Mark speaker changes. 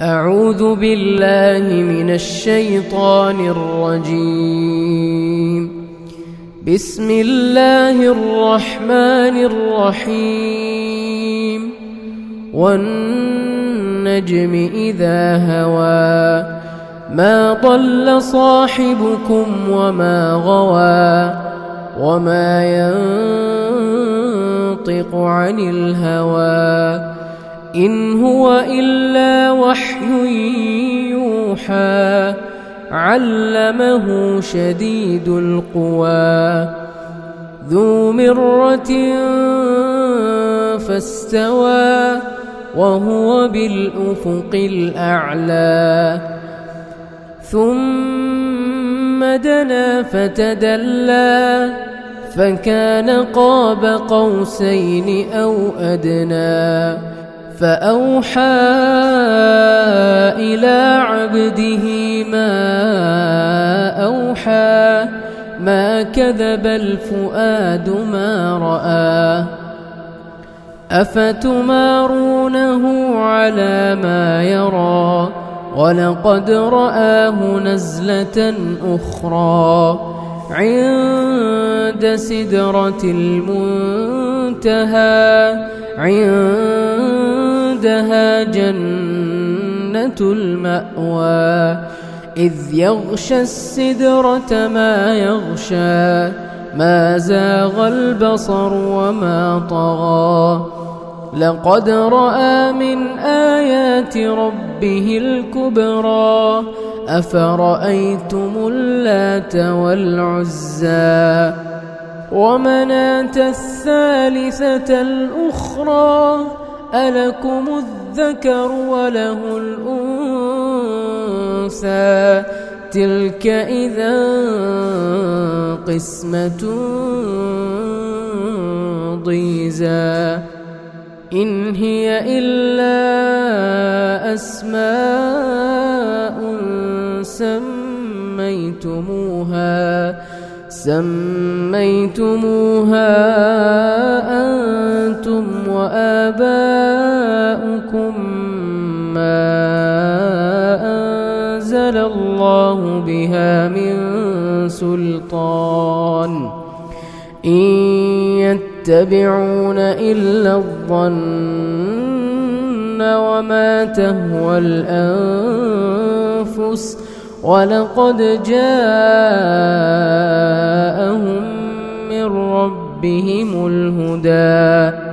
Speaker 1: أعوذ بالله من الشيطان الرجيم. بسم الله الرحمن الرحيم. والنجم إذا هوى ما ضل صاحبكم وما غوى وما ينطق عن الهوى إن هو إلا وحي يوحى علمه شديد القوى ذو مرة فاستوى وهو بالأفق الأعلى ثم دنا فتدلى فكان قاب قوسين أو أدنى فأوحى إلى عبده ما أوحى ما كذب الفؤاد ما رأى أفتمارونه على ما يرى ولقد رآه نزلة أخرى عند سدرة المنتهى عندها جنة المأوى إذ يغشى السدرة ما يغشى ما زاغ البصر وما طغى لقد رأى من آيات ربه الكبرى أفرأيتم اللات والعزى ومناة الثالثة الأخرى ألكم الذكر وله الأنثى تلك إذا قسمة ضيزى إن هي إلا أسماء سميتموها أنتم وآباؤكم ما أنزل الله بها من سلطان إن يتبعون إلا الظن وما تهوى الأنفس ولقد جاءهم من ربهم الهدى